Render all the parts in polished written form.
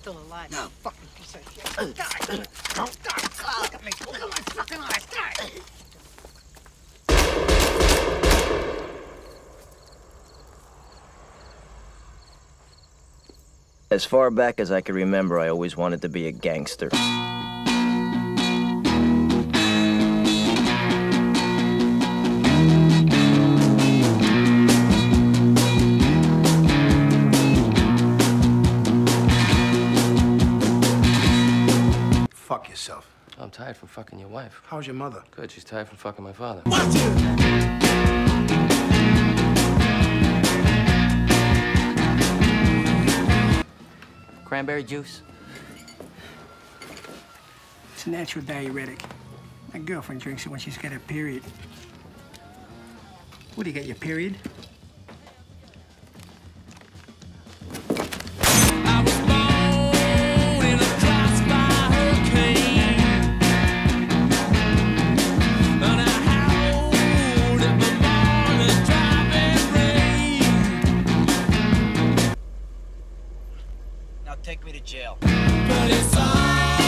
still alive. No. Fucking piece of shit. Die. Look at me. Look at my fucking eyes. Die. As far back as I can remember, I always wanted to be a gangster. Fuck yourself. I'm tired from fucking your wife. How's your mother? Good, she's tired from fucking my father. Watch it! Cranberry juice? It's a natural diuretic. My girlfriend drinks it when she's got her period. What, do you get your period? Now take me to jail. But it's alright.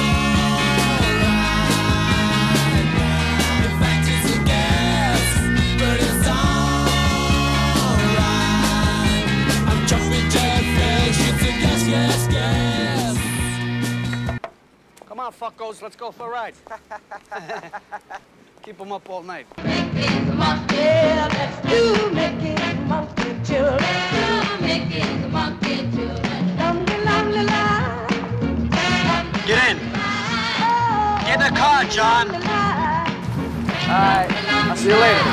In fact, it's a guess. But it's alright. I'm jumping jellyfish. It's a guess. Come on, fuckos, let's go for a ride. Keep them up all night. Mickey the monkey, let's do Mickey the monkey children. Do Mickey the monkey children. Get in. Get in the car, John. All right, I'll see you later.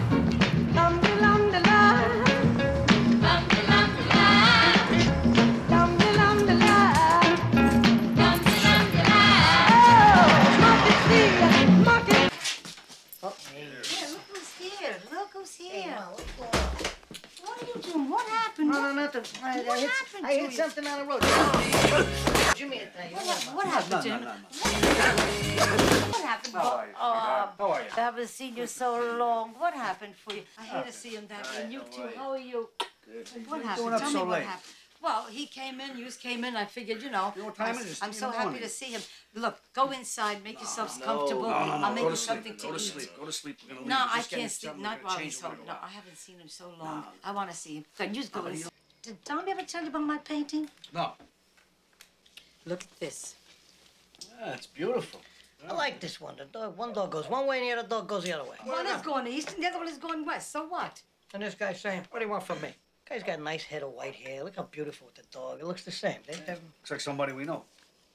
Look who's here. What are you doing? What happened? No, nothing. What happened I to hit you? something on the road. Jimmy, What happened, Jim? What happened? How are you? I haven't seen you so long. What happened for you? I hate to see him that way. And you too. How are you? What happened? doing up Tell so me what late? happened. Well, he came in, you came in. I figured, you know, You know what time it is? I'm It's so in the happy morning. to see him. Look, go inside, make yourselves comfortable. I'll make you something to eat. Go to sleep. Go to sleep. We're gonna leave. No, I Just get can't me sleep. something. Not We're while gonna he's change home. the way No, to I haven't seen him so long. I want to see him. Go, you go inside. Did Tommy ever tell you about my painting? No. Look at this. Yeah, it's beautiful. I like this one. The dog, one dog goes one way and the other dog goes the other way. One is going east and the other one is going west. So what? And this guy's saying, what do you want from me? Guy's got a nice head of white hair. Look how beautiful with the dog. It looks the same. Looks like somebody we know.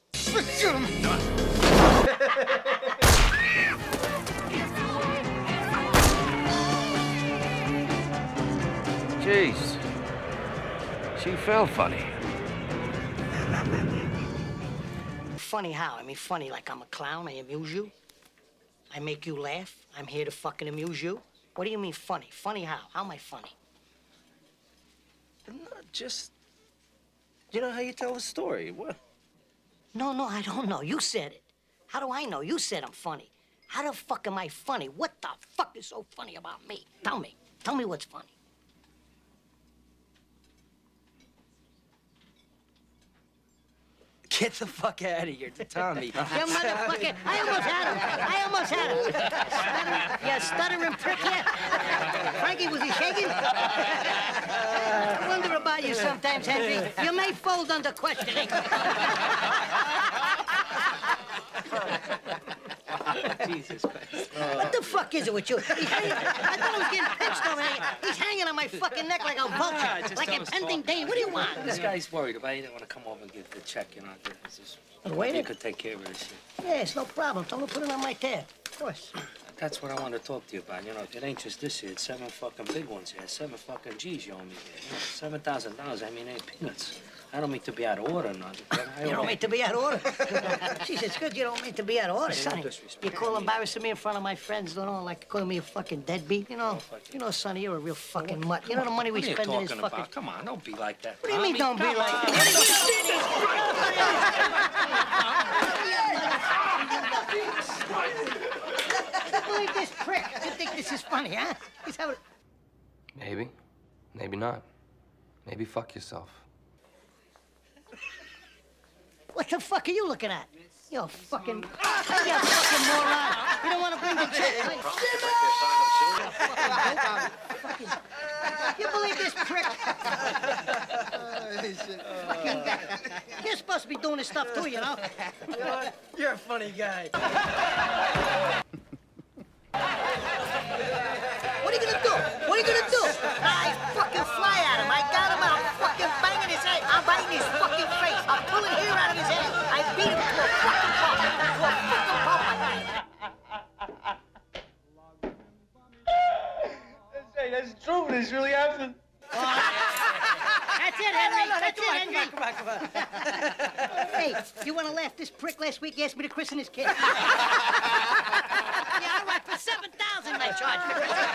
Jeez. She felt funny. Funny how? I mean, funny like I'm a clown. I amuse you. I make you laugh. I'm here to fucking amuse you. What do you mean funny? Funny how? How am I funny? No, just... You know how you tell a story. What? No, I don't know. You said it. How do I know? You said I'm funny. How the fuck am I funny? What the fuck is so funny about me? Tell me. Tell me what's funny. Get the fuck out of here, Tommy. You motherfucker. I almost had him. You stuttering prick, yeah. Frankie, was he shaking? I wonder about you sometimes, Henry. You may fold under questioning. Jesus Christ. What the fuck is it with you? I thought I was getting pinched over here. He's hanging on my fucking neck like a vulture, like an ending Dane. What do you want? This guy's worried about you. He didn't want to come over and give the check, you know. It's just, Wait you a- could take care of this shit. Yeah, it's no problem. Tell him to put it on my tab. Of course. That's what I want to talk to you about. You know, it ain't just this here. It's 7 fucking big ones here. 7 fucking G's you owe me here. You know, $7,000, I mean, ain't peanuts. I don't mean to be out of order or nothing. You don't mean to be out of order. Jeez, it's good you don't mean to be out of order, Sonny. You call embarrassing me in front of my friends, you know, like calling me a fucking deadbeat, you know? You know, Sonny, you're a real fucking mutt. You know the money we What are you spend in this talking fucking... about? Come on, don't be like that. What do you mean don't be Come like on. that? Look at this prick. You think this is funny, huh? He's having... Maybe. Maybe not. Maybe fuck yourself. What the fuck are you looking at? You fucking moron. You don't want to bring the chick. You believe this prick? You're supposed to be doing this stuff too, you know? You're a funny guy. What are you gonna do? What are you gonna do? I fucking fly at him. I got him and I'm fucking banging his head. I'm biting his fucking face. I'm pulling hair out of his head. I beat him to a fucking pulp. To a fucking pulp. Hey, that's true. This really happened. That's it, Henry. That's it, Henry. Come on. Hey, you want to laugh? This prick last week asked me to christen his kid. Yeah, all right, for $7,000 I charge for christening.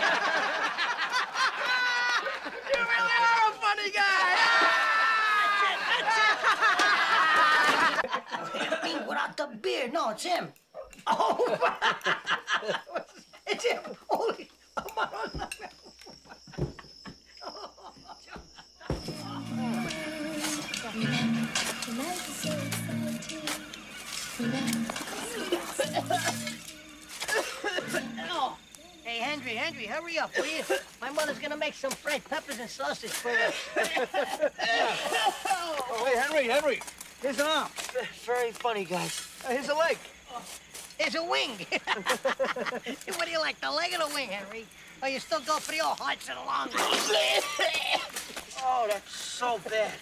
You really are a funny guy. I mean, without the beard. No, it's him. Oh, it's him. Holy. Oh. Hey, Henry, hurry up, will you? My mother's gonna make some fried peppers and sausage for us. Oh, hey, Henry. Here's an arm. Very funny, guys. Here's a leg. There's a wing. What do you like, the leg or the wing, Henry? Oh, you still go for the old hearts and long. Oh, that's so bad.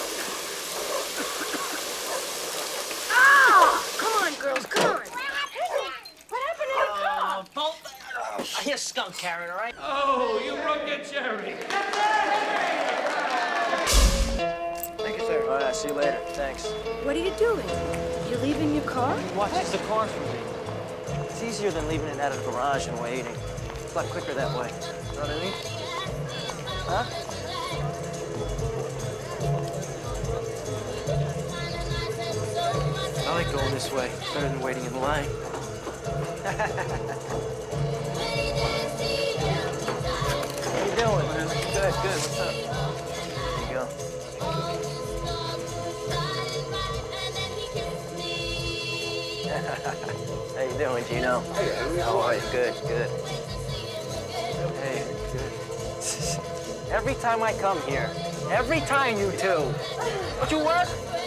Oh! Come on, girls, come on. What happened to your car? I hear skunk carrying, all right? Oh, you rugged Jerry. Thank you, sir. All right, see you later. Thanks. What are you doing? You leaving your car? Watches the car for me. It's easier than leaving it out of the garage and waiting. It's a lot quicker that way. You know what I mean? Huh? I like going this way. It's better than waiting in line. How you doing? Good. What's up? There you go. How you doing, Gino? Hey, how are you? Good. Hey, good. Every time I come here, every time you two. Don't you work?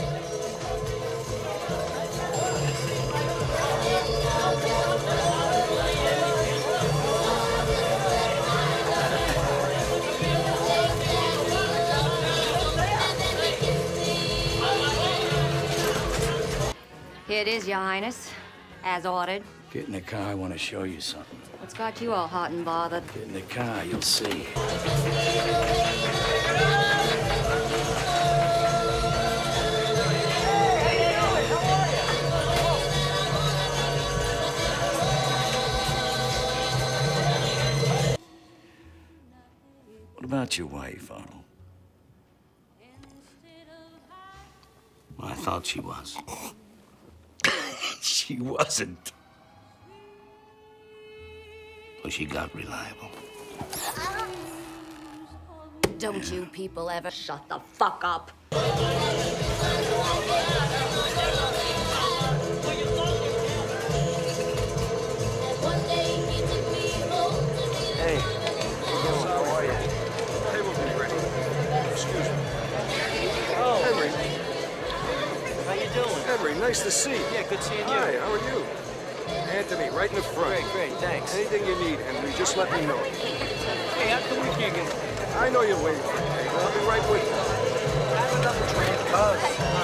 Here it is, Your Highness, as ordered. Get in the car, I want to show you something. What's got you all hot and bothered? Get in the car, you'll see. What about your wife, Arnold? Well, I thought she was. She wasn't. Well, she got reliable. Don't you people ever shut the fuck up? Hey, how are you? They will be ready. Excuse me. Oh, Henry. how you doing? Henry, nice to see you. Yeah, good seeing you. Hi, how are you? Anthony, right in the front. Great, thanks. Anything you need, Henry, just let me know. Hey, how come we can't get... I know you're waiting for me. I'll be right with you. Have another drink, cuz.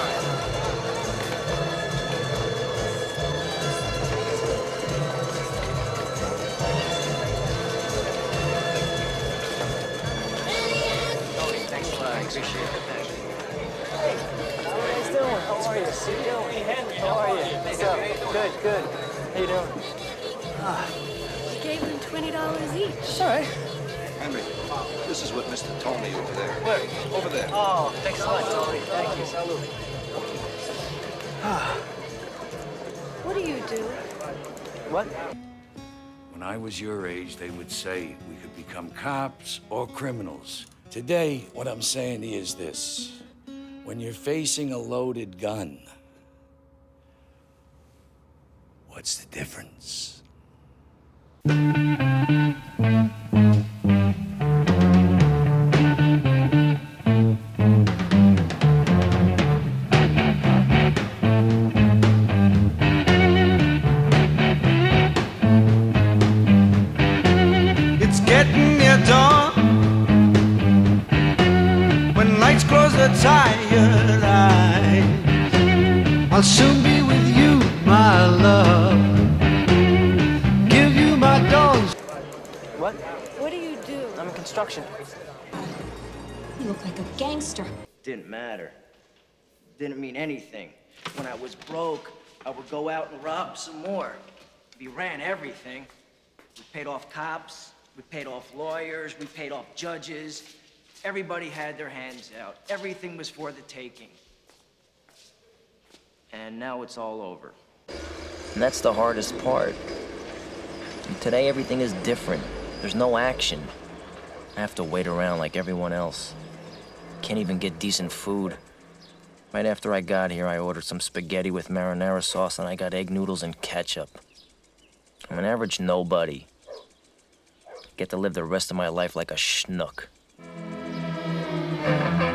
Thanks a lot. I appreciate it. Thanks. Hey, how are you guys doing? How are you? See you. Hey, Henry. How are you? What's up? Good. How you doing? We gave them $20 each. All right. Henry, this is what Mr. Tony over there. Where? Over there. Oh, thanks a lot, Tony. Thank you. Salute. What do you do? What? When I was your age, they would say we could become cops or criminals. Today, what I'm saying is this. When you're facing a loaded gun, What's the difference? It's getting near dawn when lights close the tired eyes. I'll soon be with you, my love. Give you my dogs. What? What do you do? I'm in construction. You look like a gangster. Didn't matter. Didn't mean anything. When I was broke, I would go out and rob some more. We ran everything. We paid off cops, we paid off lawyers, we paid off judges. Everybody had their hands out. Everything was for the taking. And now it's all over. And that's the hardest part. Today, everything is different. There's no action. I have to wait around like everyone else. Can't even get decent food. Right after I got here, I ordered some spaghetti with marinara sauce, and I got egg noodles and ketchup. I'm an average nobody. Get to live the rest of my life like a schnook.